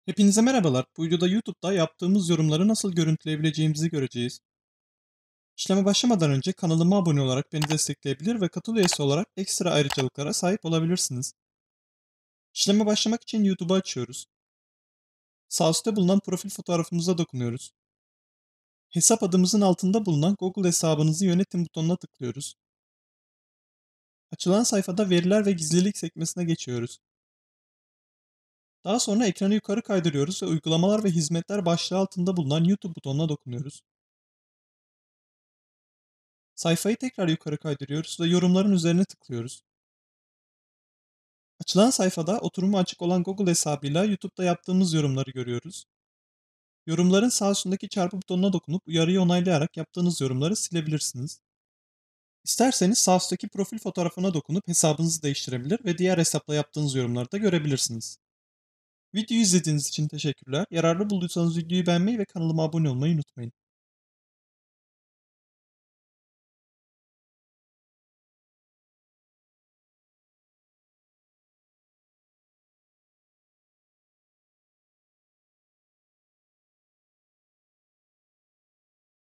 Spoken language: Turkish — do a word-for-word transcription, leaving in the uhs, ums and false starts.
Hepinize merhabalar. Bu videoda YouTube'da yaptığımız yorumları nasıl görüntüleyebileceğimizi göreceğiz. İşleme başlamadan önce kanalıma abone olarak beni destekleyebilir ve katıl üyesi olarak ekstra ayrıcalıklara sahip olabilirsiniz. İşleme başlamak için YouTube'u açıyoruz. Sağ üstte bulunan profil fotoğrafımıza dokunuyoruz. Hesap adımızın altında bulunan Google hesabınızı yönetin butonuna tıklıyoruz. Açılan sayfada veriler ve gizlilik sekmesine geçiyoruz. Daha sonra ekranı yukarı kaydırıyoruz ve uygulamalar ve hizmetler başlığı altında bulunan YouTube butonuna dokunuyoruz. Sayfayı tekrar yukarı kaydırıyoruz ve yorumların üzerine tıklıyoruz. Açılan sayfada oturumu açık olan Google hesabıyla YouTube'da yaptığımız yorumları görüyoruz. Yorumların sağ üstündeki çarpı butonuna dokunup uyarıyı onaylayarak yaptığınız yorumları silebilirsiniz. İsterseniz sağ üstteki profil fotoğrafına dokunup hesabınızı değiştirebilir ve diğer hesapla yaptığınız yorumları da görebilirsiniz. Videoyu izlediğiniz için teşekkürler. Yararlı bulduysanız videoyu beğenmeyi ve kanalıma abone olmayı unutmayın.